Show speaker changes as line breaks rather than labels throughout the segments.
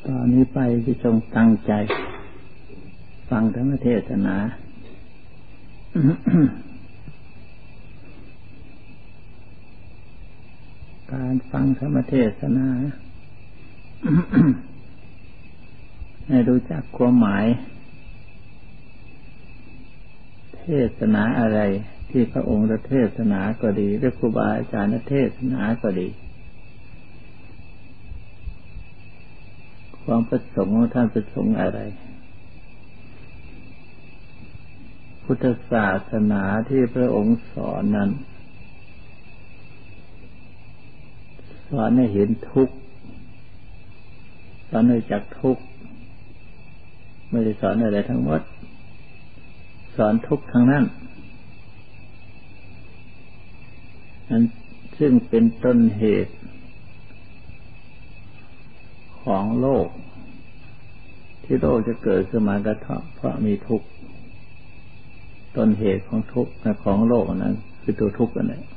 ตอนนี้ไปที่จงตั้งใจฟังธรรมเทศนา การฟังธรรมเทศนา ให้รู้จักความหมายเทศนาอะไรที่พระองค์เทศนาก็ดีหรือครูบาอาจารย์เทศนาก็ดีความประสงค์ของท่านประสงค์อะไรพุทธศาสนาที่พระองค์สอนนั้นสอนให้เห็นทุกข์สอนให้จักทุกข์ไม่ได้สอนอะไรทั้งหมดสอนทุกข์ทั้งนั้นนั้นซึ่งเป็นต้นเหตุของโลกที่โลกจะเกิดขึ้นมากระทบเพราะมีทุกข์ต้นเหตุของทุกข์ของโลกนั้นคือตัวทุกข์นั่นแหละ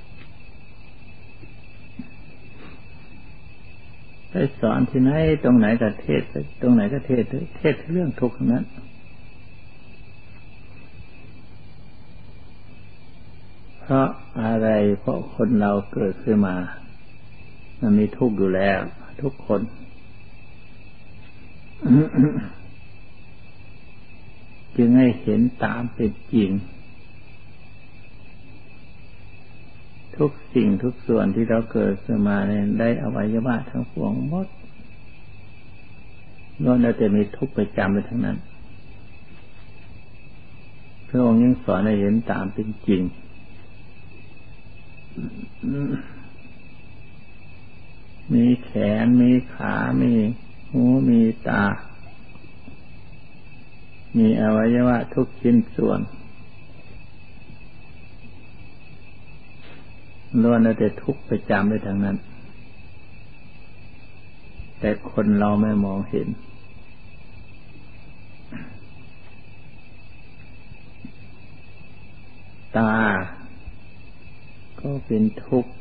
ไปสอนที่ไหนตรงไหนก็เทศตรงไหนก็เทศเรื่องทุกข์นั้นเพราะอะไรเพราะคนเราเกิดขึ้นมามันมีทุกข์อยู่แล้วทุกคนจึงให้เห็นตามเป็นจริงทุกสิ่งทุกส่วนที่เราเกิดขึ้นมาเนี่ยได้อวัยวะทั้งปวงหมดล้วนแล้วแต่มีทุกข์ประจำไปทั้งนั้นพระองค์ยังสอนให้เห็นตามเป็นจริงมีแขนมีขามีหูมีตามีอวัยวะทุกชิ้นส่วนล้วนแล้วแต่ทุกข์ประจำไปทางนั้นแต่คนเราไม่มองเห็นตาก็เป็นทุกข์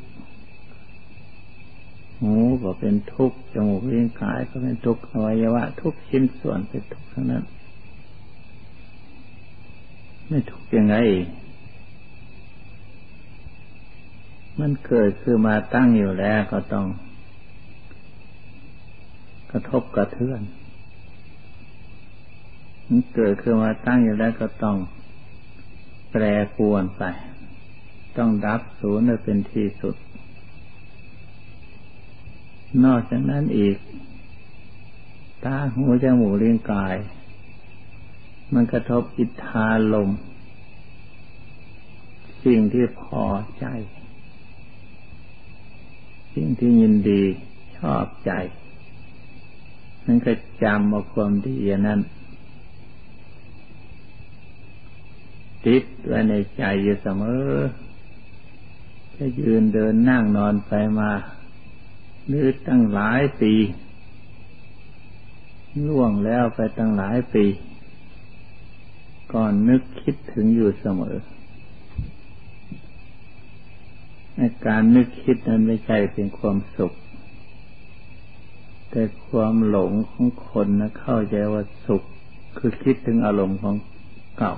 หูก็เป็นทุกข์จมูกลิ้นกายก็เป็นทุกข์อวัยวะทุกชิ้นส่วนเป็นทุกข์ทั้งนั้นไม่ทุกข์ยังไงมันเกิดขึ้นมาตั้งอยู่แล้วก็ต้องกระทบกระเทือนมันเกิดขึ้นมาตั้งอยู่แล้วก็ต้องแปรปรวนไปต้องดับสูญเป็นที่สุดนอกจากนั้นอีกตาหูจมูกลิ้นกายมันกระทบอิทธารมณ์สิ่งที่พอใจสิ่งที่ยินดีชอบใจมันก็จำเอาความดีอย่างนั้นติดไว้ในใจอยู่เสมอจะยืนเดินนั่งนอนไปมาหรือตั้งหลายปีล่วงแล้วไปตั้งหลายปีก่อนนึกคิดถึงอยู่เสมอการนึกคิดนั้นไม่ใช่เป็นความสุขแต่ความหลงของคนนะเข้าใจว่าสุขคือคิดถึงอารมณ์ของเก่า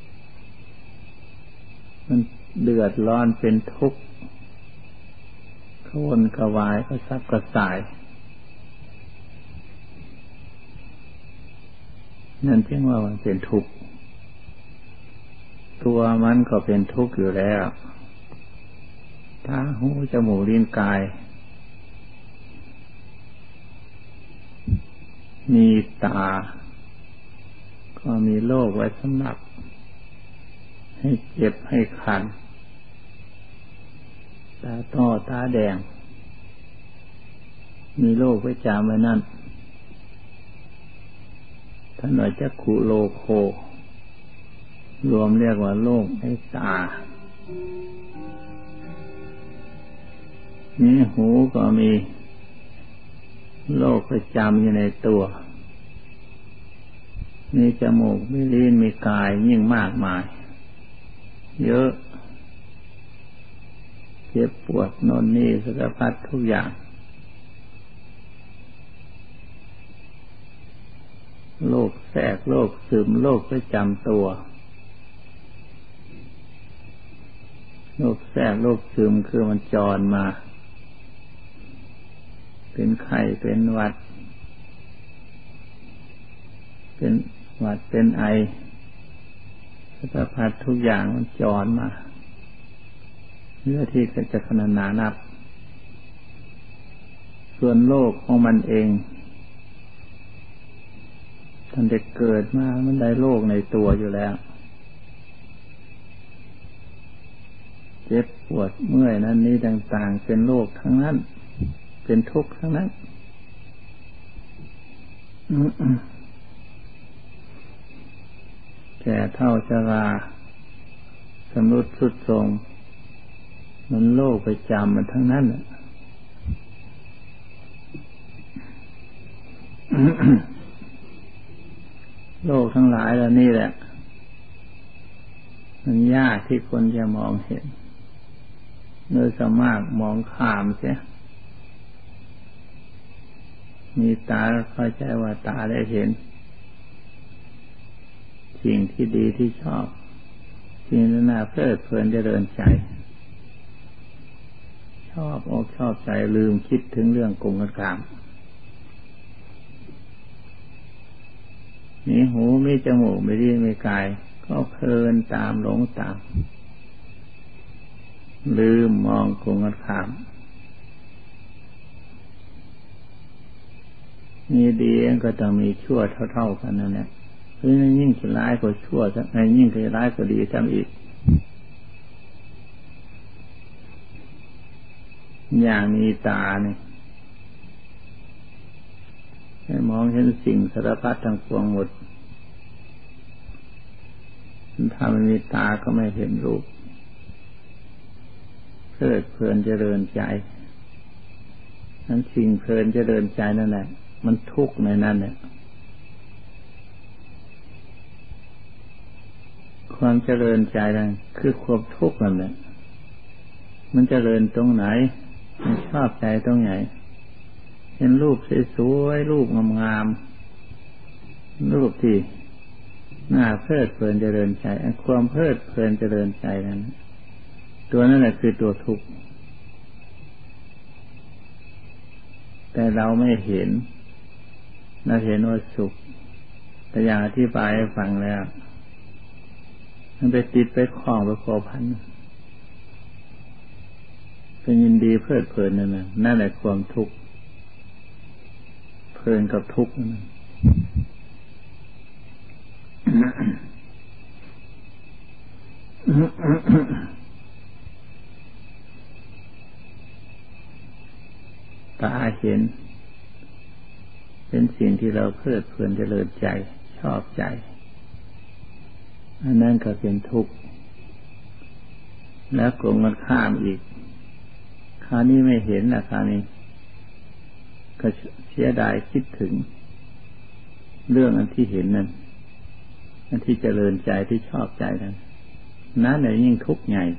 มันเดือดร้อนเป็นทุกข์กระวนกระวายกระสับกระส่ายนั่นจึงว่ามันเป็นทุกข์ตัวมันก็เป็นทุกข์อยู่แล้วตาหูจมูกลิ้นกายมีตาก็มีโรคไว้สำหรับให้เจ็บให้คันตาต้อตาแดงมีโรคไว้จามไว้นั่นท่านว่าจักขุโลโครวมเรียกว่าโรคในตามีหูก็มีโรคประจำอยู่ในตัวมีจมูกมีลิ้นมีกายยิ่งมากมายเยอะเจ็บปวดโน่นนี่สารพัดทุกอย่างโรคแทรกโรคซึมโรคประจำตัวโรคแทรกโรคซึมคือมันจรมาเป็นไข้เป็นหวัดเป็นไอสารพัดทุกอย่างมันจรมาเพื่อที่จะขนาดนับส่วนโลกของมันเองท่านได้เกิดมามันได้โรคในตัวอยู่แล้วเจ็บปวดเมื่อยนั้นนี้ต่างๆเป็นโรคทั้งนั้นเป็นทุกข์ทั้งนั้นแก่เฒ่าชราชำรุดทรุดโทรมมันโรคประจำมันทั้งนั้นโลกทั้งหลายแล้วนี่แหละมันยากที่คนจะมองเห็นโดยส่วนมากมองข้ามเสียมีตาเข้าใจว่าตาได้เห็นสิ่งที่ดีที่ชอบสิ่งที่น่าเพลิดเพลินเจริญใจชอบอกชอบใจลืมคิดถึงเรื่องกงกันกามมีหูมีจมูกมีลิ้นมีกายก็เพลินตามหลงตามลืมมองกงกันข้ามมีดีก็ต้องมีชั่วเท่ากันนั่นแหละเพราะนั้นยิ่งร้ายก็ชั่วซะยิ่งร้ายก็ดีซ้ำอีกอย่างมีตาเนี่ยให้มองเห็นสิ่งสารพัดทั้งปวงหมดถ้าไม่มีตาก็ไม่เห็นรูปเพลิดเพลินเจริญใจนั้นสิ่งเพลินเจริญใจนั่นแหละมันทุกข์ในนั้นเนี่ยความเจริญใจนั่นคือความทุกข์นั่นแหละมันเจริญตรงไหนมันชอบใจตรงไหนเห็นรูปสวยๆรูปงามๆรูปที่น่าเพลิดเพลินเจริญใจความเพลิดเพลินเจริญใจนั้นตัวนั้นแหละคือตัวทุกข์แต่เราไม่เห็นเราเห็นว่าสุขแต่อย่างอธิบายให้ฟังแล้วมันไปติดไปคล้องไปคอพันเป็นยินดีเพลิดเพลินนั่นแหละความทุกข์เพลินกับทุกข์นั่นตาเห็นเป็นสิ่งที่เราเพลิดเพลินเจริญใจชอบใจอันนั้นก็เป็นทุกข์แล้วกลงมันข้ามอีกคราวนี้ไม่เห็นนะคราวนี้ก็เสียดายคิดถึงเรื่องอันที่เห็นนั่นอันที่เจริญใจที่ชอบใจนั้นเลยยิ่งทุกข์ใหญ่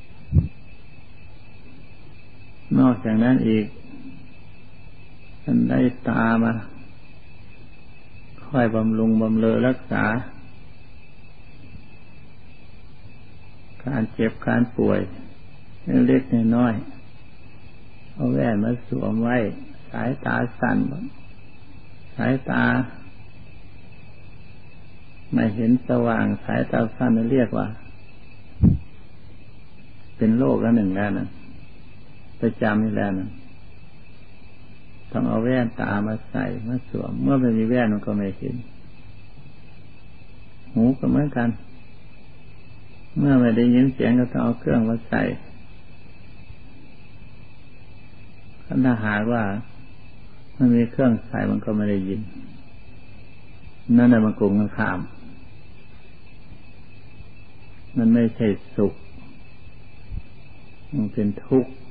นอกจากนั้นอีกท่านได้ตามาค่อยบำรุงบำเรอรักษาการเจ็บการป่วยเล็กๆน้อยๆเอาแว่นมาสวมไว้สายตาสั่นสายตาไม่เห็นสว่างสายตาสั้นเรียกว่าเป็นโรคละหนึ่งแล้วนะประจำนี่แล้วนะต้องเอาแว่นตามาใส่มาสวมเมื่อไม่มีแว่นมันก็ไม่เห็นหูก็เหมือนกันเมื่อไม่ได้ยินเสียงก็ต้องเอาเครื่องมาใส่ถ้าหากว่ามันมีเครื่องใส่มันก็ไม่ได้ยินนั่นแหละมันโกงกันข้ามมันไม่ใช่สุขมันเป็นทุกข์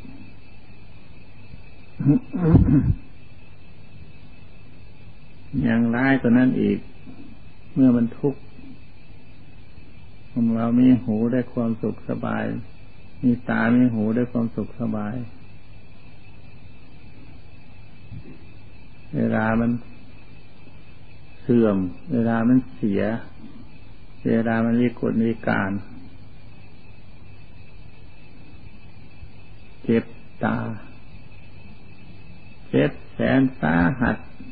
อย่างร้ายกว่านั้นอีกเมื่อมันทุกข์เรามีหูได้ความสุขสบายมีตามีหูได้ความสุขสบายเวลามันแสสื่อมเวลามันเสียเวลามันวิกลวิการเจ็บตาเจ็บแสนสาหัส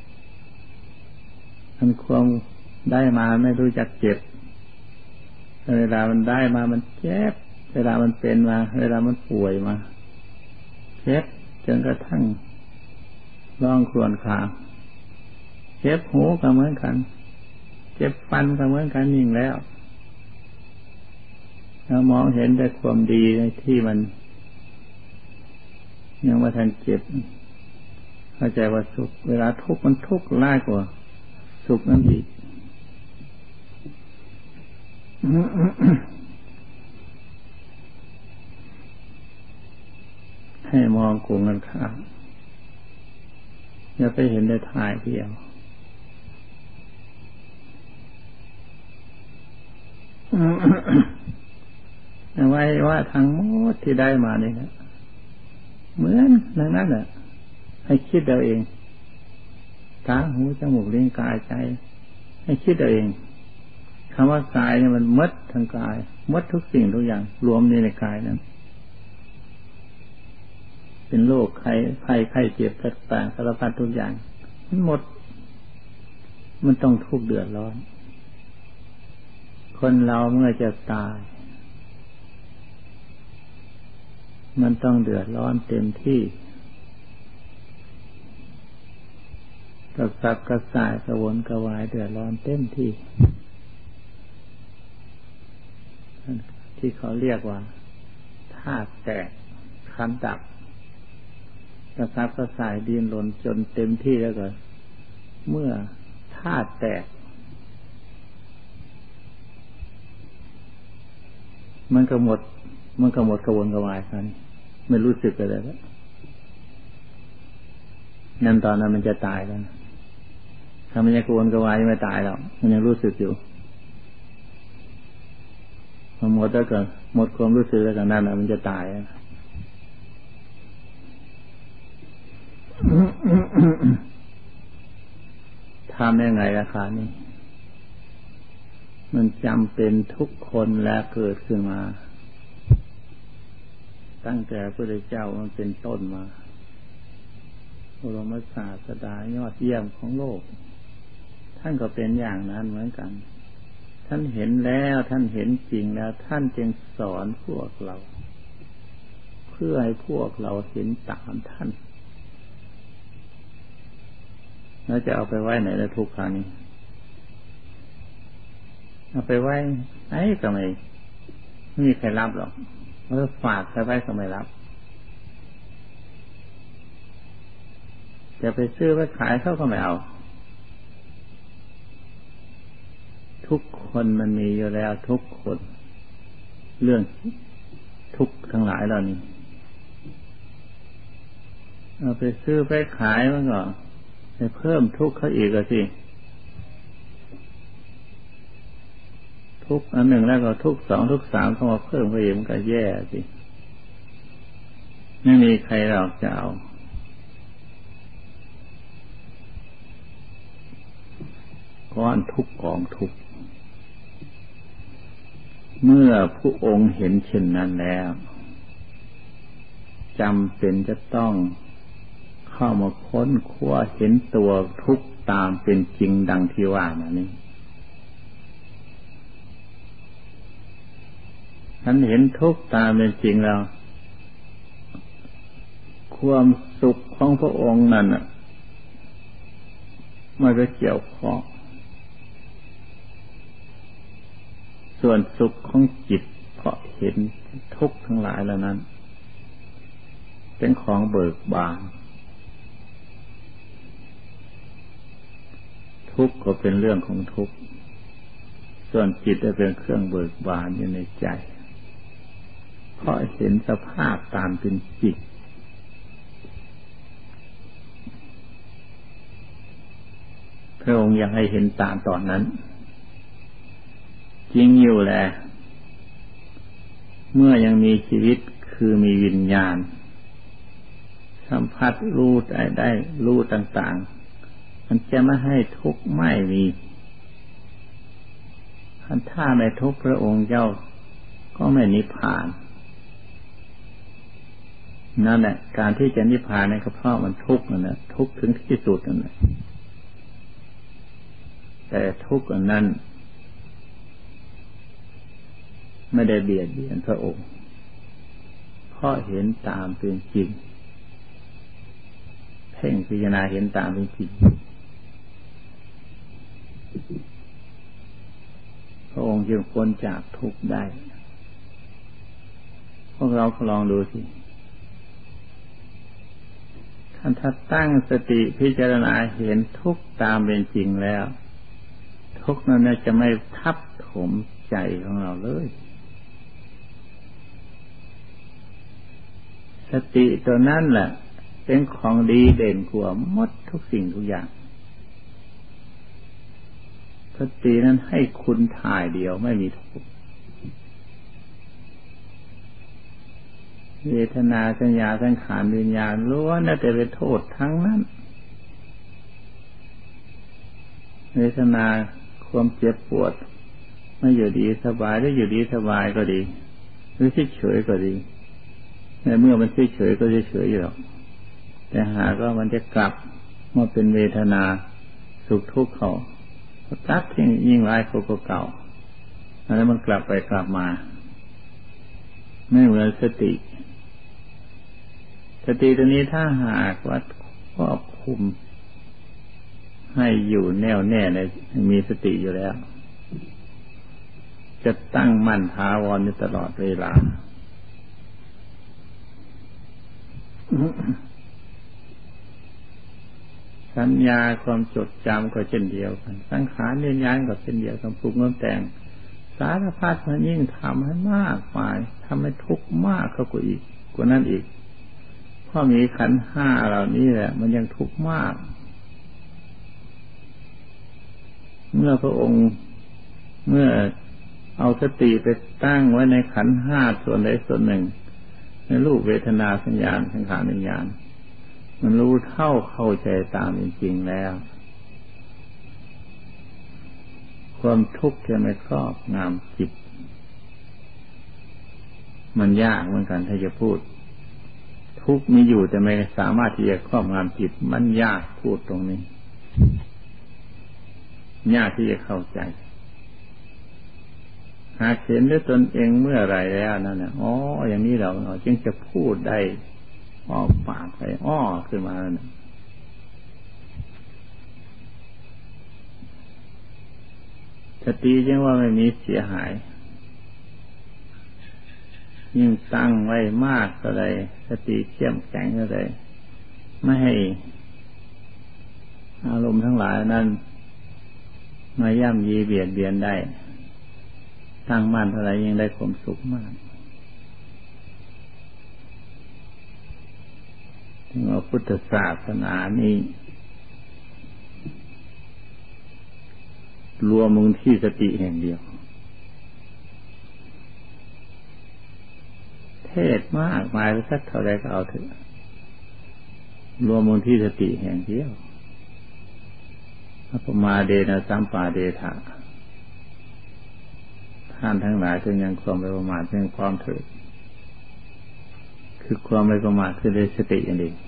มันความได้มาไม่รู้จักเจ็บเวลามันได้มามันเจ็บเวลามันเป็นมาเวลามันป่วยมาเจ็บจนกระทั่งร้องครวญครางเจ็บหูก็เหมือนกันเจ็บฟันก็เหมือนกันยิ่งแล้วเรามองเห็นแต่ความดีในที่มันยังว่าทันเจ็บเข้าใจว่าสุขเวลาทุกข์มันทุกข์ร้ายกว่าสุขนั่นอีกให้มองกลุ่มกันข้ามอย่าไปเห็นได้ทายเดียวไว้ว่าทางหมดที่ได้มานี่นะเหมือนนั้นแหละให้คิดเอาเองตาหูจมูกลิ้นกายใจให้คิดเอาเองคำว่ากายเนี่ยมันหมดทั้งกายหมดทุกสิ่งทุกอย่างรวมในกายนั้นเป็นโรคไข้เจ็บต่างๆสารพัดทุกอย่างมันหมดมันต้องทุกข์เดือดร้อนคนเราเมื่อจะตายมันต้องเดือดร้อนเต็มที่กระสับกระส่ายกระวนกระวายเดือดร้อนเต็มที่ที่เขาเรียกว่าธาตุแตกขันธ์ดับกระสับกระส่ายดิ้นรนจนเต็มที่แล้วก็เมื่อธาตุแตกมันก็หมดกระวนกระวายกันไม่รู้สึกอะไรแล้วนั่นตอนนั้นมันจะตายแล้วถ้ามันยังกระวนกระวายไม่ตายหรอกมันยังรู้สึกอยู่พอหมดแล้วก็หมดความรู้สึกแล้วก็นั่นน่ะมันจะตายทำยังไงราคานี้มันจำเป็นทุกคนแล้วเกิดขึ้นมาตั้งแต่พระพุทธเจ้ามันเป็นต้นมาบรมศาสดายอดเยี่ยมของโลกท่านก็เป็นอย่างนั้นเหมือนกันท่านเห็นแล้วท่านเห็นจริงแล้วท่านจึงสอนพวกเราเพื่อให้พวกเราเห็นตามท่านแล้วจะเอาไปไว้ไหนละทุกครั้งนี้เอาไปไว้ไหนก็ไม่มีใครรับหรอกฝากใครไว้ก็ไม่รับจะไปซื้อไปขายเขาก็ไม่เอาทุกคนมันมีอยู่แล้วทุกคนเรื่องทุกทั้งหลายเหล่านี้เอาไปซื้อไปขายมันก็ไปเพิ่มทุกข์เขาอีกสิทุกอันหนึ่งแล้วก็ทุกสองทุกสามเข้ามาเพิ่มไปอีกมันก็แย่สิไม่มีใครหรอกจะเอาก้อนทุกกองทุกเมื่อผู้องค์เห็นเช่นนั้นแล้วจำเป็นจะต้องเข้ามาค้นคว้าเห็นตัวทุกตามเป็นจริงดังที่ว่านี่ท่านเห็นทุกตามเป็นจริงแล้วความสุขของพระองค์นั่นน่ะไม่ไปเกี่ยวข้องส่วนสุขของจิตเพราะเห็นทุกข์ทั้งหลายเหล่านั้นเป็นของเบิกบานทุกข์ก็เป็นเรื่องของทุกข์ส่วนจิตจะเป็นเครื่องเบิกบานอยู่ในใจเพราะเห็นสภาพตามเป็นจริงพระองค์ยังให้เห็นตามตอนนั้นจริงอยู่แลเมื่อยังมีชีวิตคือมีวิญญาณสัมผัสรู้ได้รู้ต่างๆมันจะไม่ให้ทุกข์ไม่มีถ้าไม่ทุกข์พระองค์เจ้าก็ไม่นิพพานนั่นแหละการที่จะนิพพานนั่นก็เพราะมันทุกข์นั่นแหละทุกข์ถึงที่สุดนั่นแหละแต่ทุกข์อันนั้นไม่ได้เบียดเบียนพระองค์เพราะเห็นตามเป็นจริงเพ่งพิจารณาเห็นตามเป็นจริงพระองค์จึงพ้นจากทุกข์ได้พวกเราก็ลองดูสิถ้าตั้งสติพิจารณาเห็นทุกข์ตามเป็นจริงแล้วทุกข์นั้นจะไม่ทับถมใจของเราเลยสติตัวนั้นแหละเป็นของดีเด่นกว่าหมดทุกสิ่งทุกอย่างสตินั้นให้คุณถ่ายเดียวไม่มีทุกข์เวทนาสัญญาสังขารวิญญาณล้วนแต่เป็นโทษทั้งนั้นเวทนาความเจ็บปวดไม่อยู่ดีสบายหรืออยู่ดีสบายก็ดีหรือเฉยๆก็ดีในเมื่อมันเฉยๆก็เฉยๆอยู่หรอกแต่หากว่ามันจะกลับมาเป็นเวทนาสุขทุกข์เขาตัดทิ้งยิ่งร้ายกว่าเก่าแล้วมันกลับไปกลับมาไม่เหมือนสติตัวนี้ถ้าหากว่าควบคุมให้อยู่แน่วแน่ในมีสติอยู่แล้วจะตั้งมั่นถาวรอยู่ตลอดเวลาสัญญาความจดจำก็เช่นเดียวกันสังขารวิญญาณก็เช่นเดียวกันปรุงแต่งสารพัดมันยิ่งทำให้มากมายทำให้ทุกข์มากเข้ากว่านั้นอีกเพราะมีขันธ์ห้าเหล่านี้แหละมันยังทุกข์มากเมื่อพระองค์เมื่อเอาสติไปตั้งไว้ในขันธ์ห้าส่วนใดส่วนหนึ่งในรูปเวทนาสัญญาสังขารวิญญาณมันรู้เท่าเข้าใจตามจริงๆแล้วความทุกข์จะไม่ครอบงำจิตมันยากเหมือนกันถ้าจะพูดทุกข์มีอยู่แต่ไม่สามารถที่จะครอบงำจิตมันยากพูดตรงนี้ยากที่จะเข้าใจหากเห็นด้วยตนเองเมื่อไรแล้วนั่นน่ะอ๋ออย่างนี้เราจึงจะพูดได้ออกปากไปอ้อขึ้นมาแล้วนะสติจึงว่าไม่มีเสียหายยิ่งตั้งไว้มากเท่าไรสติเข้มแข็งเท่าไรไม่ให้อารมณ์ทั้งหลายนั้นมาย่ำยีเบียดเบียนได้ตั้งมั่นเท่าไรยิ่งได้ความสุขมากถึงว่าพุทธศาสนานี้รวมลงที่สติแห่งเดียวเทศมากมายสักเท่าไรก็เอาเถอะรวมลงที่สติแห่งเดียวอัปปมาเดนะสัมปาเดทะท่านทั้งหลายจงยังความไม่ประมาทเรื่องความเถิดคือความไม่ประมาทคือด้วยสติอย่างเดียว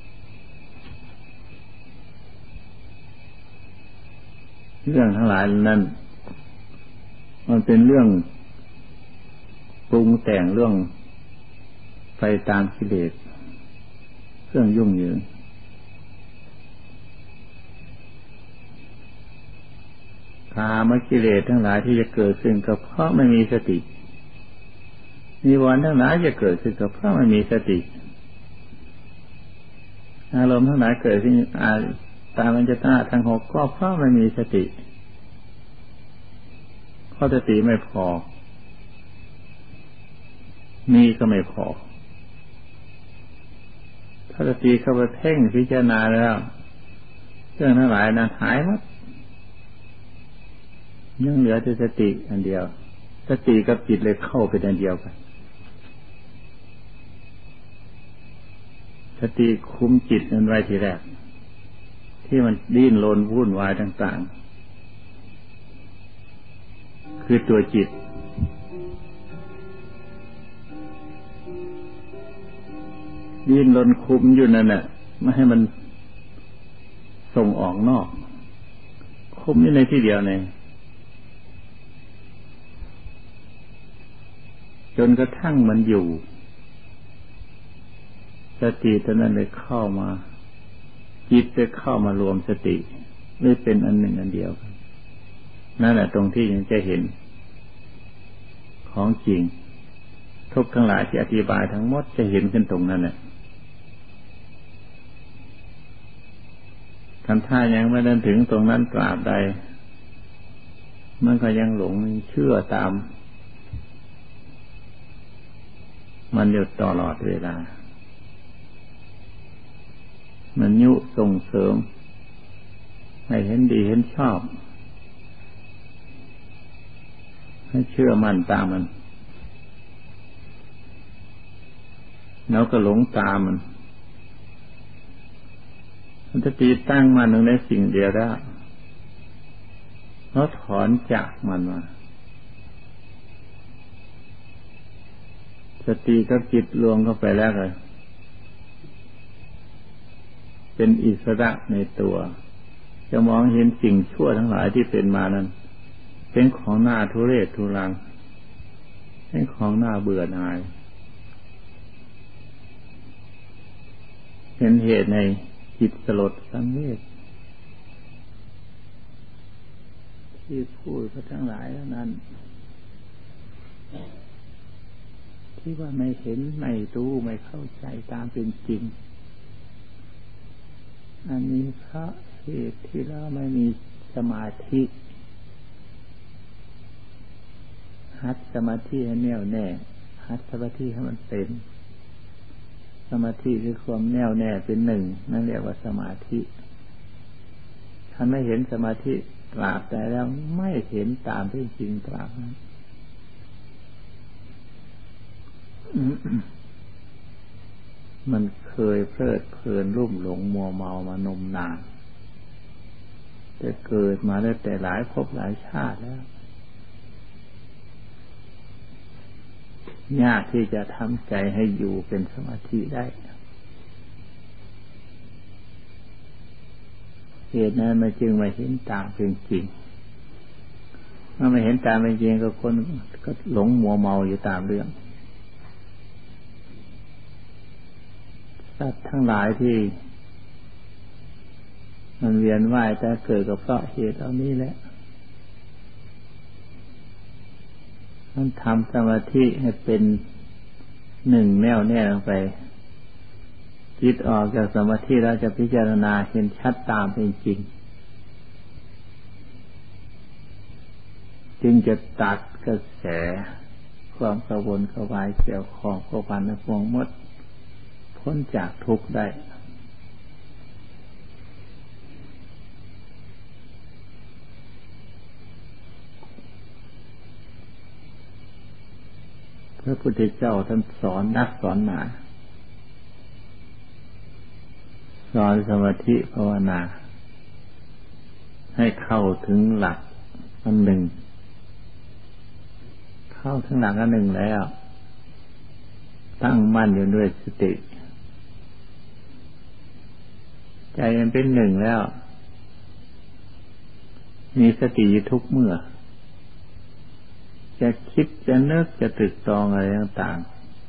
เรื่องทั้งหลายนั้นมันเป็นเรื่องปรุงแต่งเรื่องไปตามกิเลสเรื่องยุ่งเหยิงกามกิเลสทั้งหลายที่จะเกิดขึ้นก็เพราะไม่มีสตินิวรณ์ทั้งหลายจะเกิดขึ้นก็เพราะไม่มีสติอารมณ์ทั้งหลายเกิดขึ้นตามปัญจทวารทั้งหกก็เพราะไม่มีสติเพราะสติไม่พอมีก็ไม่พอถ้าสติเข้าไปเพ่งพิจารณาแล้วเรื่องทั้งหลายนั้นหายหมดยังเหลือแต่สติอันเดียวสติกับจิตเลยเข้าไปอันเดียวกันสติคุมจิตนั้นไว้ทีแรกทที่มันดิ้นรนวุ่นวายต่างๆคือตัวจิตดิ้นรนคุมอยู่นั่นแหละไม่ให้มันส่งออกนอกคุมอยู่ในที่เดียวเนี่ยจนกระทั่งมันอยู่สติตอนนั้นเลยเข้ามาจิตได้เข้ามารวมสติเลยเป็นอันหนึ่งอันเดียวนั่นแหละตรงที่ยังจะเห็นของจริงทุกทั้งหลายที่อธิบายทั้งหมดจะเห็นกันตรงนั้นแหละคันท่ายังไม่ได้ถึงตรงนั้นตราบใดมันก็ยังหลงเชื่อตามมันอยู่ตลอดเวลามันยุส่งเสริมให้เห็นดีเห็นชอบให้เชื่อมั่นตามมันแล้วก็หลงตามมันจะตีตั้งมันลงในสิ่งเดียวได้แล้วถอนจากมันมาสติกับจิตรวมเข้าไปแล้วเลยเป็นอิสระในตัวจะมองเห็นสิ่งชั่วทั้งหลายที่เป็นมานั้นเป็นของหน้าทุเรศทุรังเป็นของหน้าเบื่อหน่ายเป็นเหตุในจิตสลดสังเวชที่พูดก็ทั้งหลายแล้วนั้นที่ว่าไม่เห็นไม่รู้ไม่เข้าใจตามเป็นจริงอันนี้เพราะเหตุที่เราไม่มีสมาธิหัดสมาธิให้แน่วแน่หัดสมาธิให้มันเป็นสมาธิคือความแน่วแน่เป็นหนึ่งนั่นเรียกว่าสมาธิถ้าไม่เห็นสมาธิตราบใดแล้วไม่เห็นตามที่จริงตราบนั้นมันเคยเพลิดเพลินรุ่มหลงมัวเมามานมนานแต่เกิดมาได้แต่หลายภพหลายชาติแล้วยากที่จะทำใจให้อยู่เป็นสมาธิได้เหตุนั้นมันจึงไม่เห็นตามเป็นจริงเมื่อไม่เห็นตามเป็นจริงก็คนก็หลงมัวเมาอยู่ตามเรื่องสัตว์ทั้งหลายที่มันเวียนว่ายแต่เกิดก็เพราะเหตุเหล่านี้แหละมันทำสมาธิให้เป็นหนึ่งแน่วแน่ลงไปจิตออกจากสมาธิแล้วจะพิจารณาเห็นชัดตามเป็นจริงจึงจะตัดกระแสความกระวนกระวายเกี่ยวข้องกับพันในพวงมดพ้นจากทุกข์ได้พระพุทธเจ้าท่านสอนนักสอนหนาสอนสมาธิภาวนาให้เข้าถึงหลักอันหนึ่งเข้าถึงหลักอันหนึ่งแล้วตั้งมั่นอยู่ด้วยสติใจมันเป็นหนึ่งแล้วมีสติทุกเมื่อจะคิดจะนึกจะตรึกตรองอะไรต่าง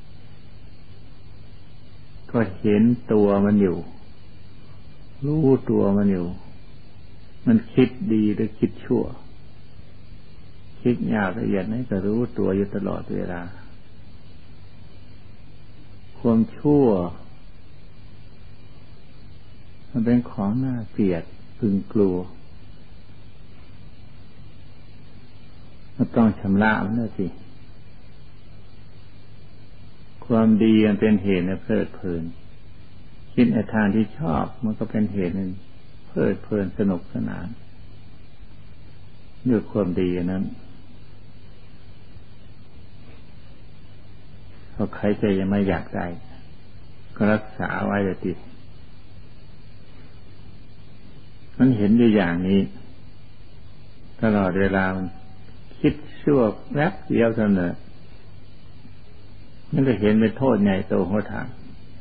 ๆก็เห็นตัวมันอยู่รู้ตัวมันอยู่มันคิดดีหรือคิดชั่วคิดหยาบละเอียดนี่ก็รู้ตัวอยู่ตลอดเวลาความชั่วมันเป็นของน่าเกลียดพึงกลัวมันต้องชำระมันด้วยสิความดีมันเป็นเหตุให้เพลิดเพลินคิดในทางที่ชอบมันก็เป็นเหตุหนึ่งเพลิดเพลินสนุกสนานด้วยความดีนั้นเพราะใครจะยังไม่อยากได้ก็รักษาไว้เลยติมันเห็นอยู่อย่างนี้ตลอดเวลามันคิดชั่วแวบเดียวเท่านั้นมันก็เห็นเป็นโทษใหญ่โตโหฬาร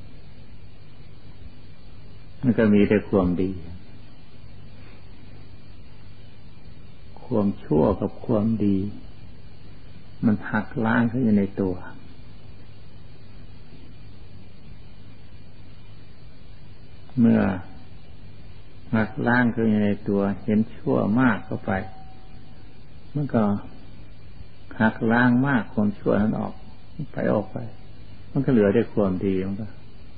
มันก็มีแต่ความดีความชั่วกับความดีมันหักล้างขึ้นในตัวเมื่อหักล้างขึ้นในตัวเห็นชั่วมากเข้าไปมันก็หักล้างมากความชั่วนั้นออกไปมันก็เหลือได้ความดีมันก็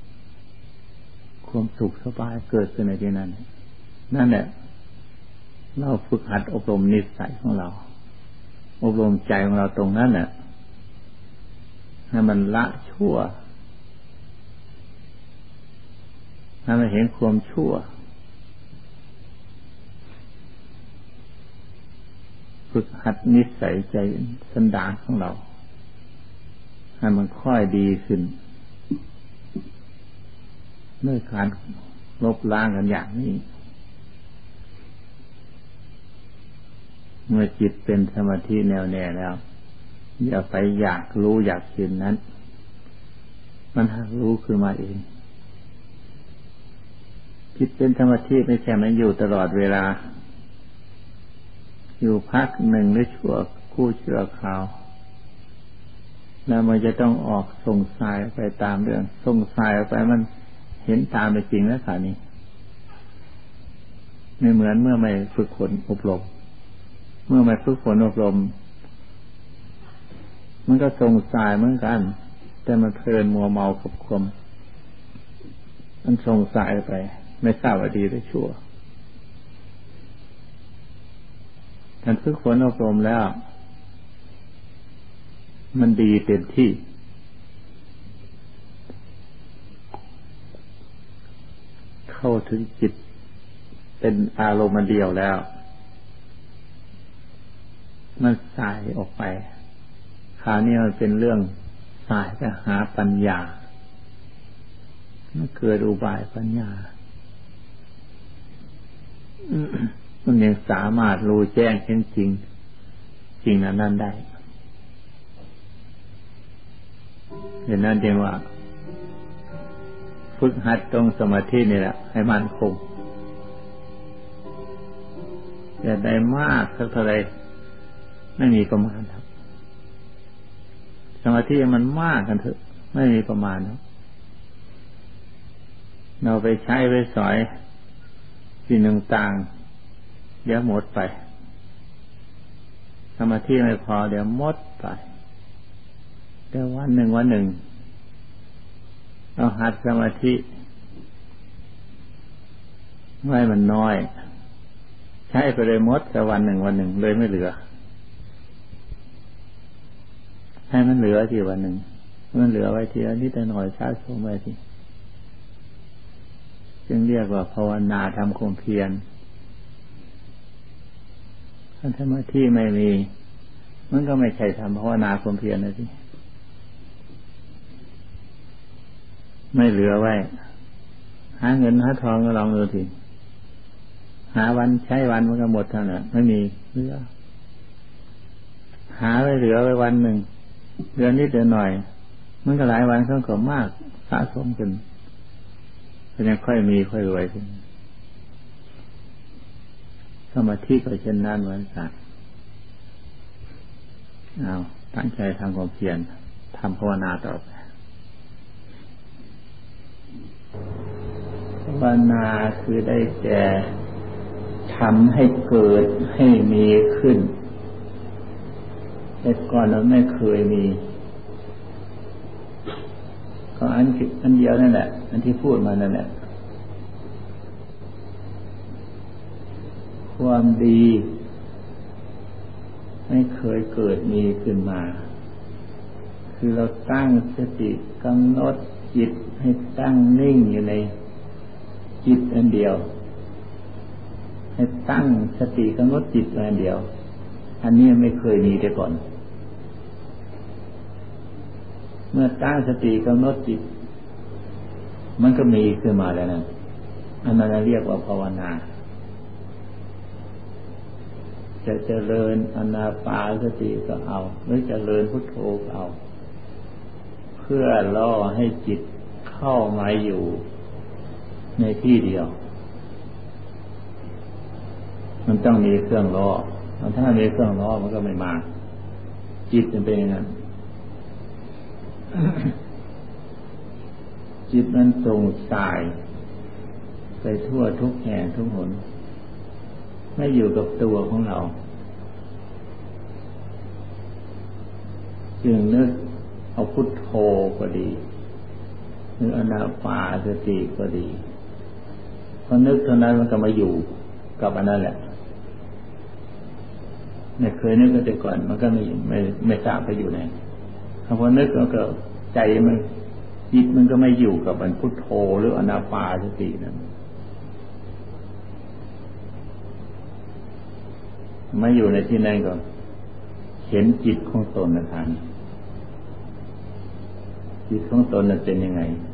ความสุขสบายเกิดขึ้นในที่นั้นนั่นแหละเราฝึกหัดอบรมนิสัยของเราอบรมใจของเราตรงนั้นแหละให้มันละชั่วให้มันเห็นความชั่วฝึกหัดนิสัยใจสันดานของเราให้มันค่อยดีขึ้นด้วยการลบล้างกันอย่างนี้เมื่อจิตเป็นสมาธิแน่วแน่แล้วอย่าไปอยากรู้อยากเห็นนั้นมันหารู้คือมาเองจิตเป็นสมาธิไม่ใช่มันอยู่ตลอดเวลาอยู่พักหนึ่งหรือชั่วคู่ชั่วคราวแล้วมันจะต้องออกส่งสายไปตามเรื่องส่งสายไปมันเห็นตามเป็นจริงแล้วค่ะนี่ไม่เหมือนเมื่อไม่ฝึกฝนอบรมเมื่อไม่ฝึกฝนอบรมมันก็ส่งสายเหมือนกันแต่มันเพลินมัวเมากับความมันส่งสายไปไม่ทราบว่าดีหรือชั่วการฝึกฝนอบรมแล้วมันดีเต็มที่เข้าถึงจิตเป็นอารมณ์เดียวแล้วมันสายออกไปคราวนี้มันเป็นเรื่องสายไปหาปัญญามันเกิดอุบายปัญญามันยังสามารถรู้แจ้งเห็นจริงจริงนั้นได้เห็นนั้นเองว่าฝึกหัดตรงสมาธินี่แหละให้มั่นคงอย่าได้มากสักเท่าไรไม่มีประมาณครับสมาธิมันมากกันเถอะไม่มีประมาณครับเราไปใช้ไปสอยสิ่งต่างๆเดี๋ยวหมดไปสมาธิไม่พอเดี๋ยวหมดไปแต่วันหนึ่งเราหัดสมาธิไม่มันน้อยใช้ไปเลยหมดแต่วันหนึ่งเลยไม่เหลือให้มันเหลือทีวันหนึ่งมันเหลือไว้ทีละนิดหน่อยช้าสมไว้ทีจึงเรียกว่าภาวนาทำความเพียรถ้าสมาธิไม่มีมันก็ไม่ใช่ทำภาวนาความเพียรนะสิไม่เหลือไว้หาเงินหาทองก็ลองดูทีหาวันใช้วันมันก็หมดเท่านั้นไม่มีเหลือหาไว้เหลือไว้วันหนึ่งเดือนนิดเดือนหน่อยมันก็หลายวันเขาก็มากสะสมขึ้นก็ยังค่อยมีค่อยรวยขึ้นสมาธิก็เช่นนั้นเหมือนกันเอาตั้งใจทำความเพียรทำภาวนาต่อไปภาวนาคือได้แก่ทำให้เกิดให้มีขึ้นแต่ก่อนเราไม่เคยมีก็อันเดียวนั่นแหละอันที่พูดมานั่นแหละความดีไม่เคยเกิดมีขึ้นมาคือเราตั้งสติกำหนดจิตให้ตั้งนิ่งอยู่ในจิตอันเดียวให้ตั้งสติกำหนดจิตอันเดียวอันนี้ไม่เคยมีแต่ก่อนเมื่อตั้งสติกำหนดจิตมันก็มีขึ้นมาแล้วนะอันนั้นเรียกว่าภาวนาจะเจริญอานาปานสติก็เอาหรือเจริญพุทโธก็เอาเพื่อล่อให้จิตเข้ามาอยู่ในที่เดียวมันต้องมีเครื่องล่อถ้ามีเครื่องล่อมันก็ไม่มาจิตมันเป็นอย่างนั้น จิตนั้นส่งสายไปทั่วทุกแห่งทุกหนไม่อยู่กับตัวของเราจึงนึกเอาพุทโธก็ดีหรืออานาปานสติก็ดีพอนึกเท่านั้นมันก็มาอยู่กับอันนั้นแหละไม่เคยนึกแต่ก่อนมันก็ไม่ทราบไปอยู่ไหนพอนึกแล้วก็ใจมันจิตมันก็ไม่อยู่กับมันพุทโธหรืออานาปานสตินั้นไม่อยู่ในที่นั้นก็เห็นจิตของตนนะท่านจิตของตนนั้นเป็นยังไง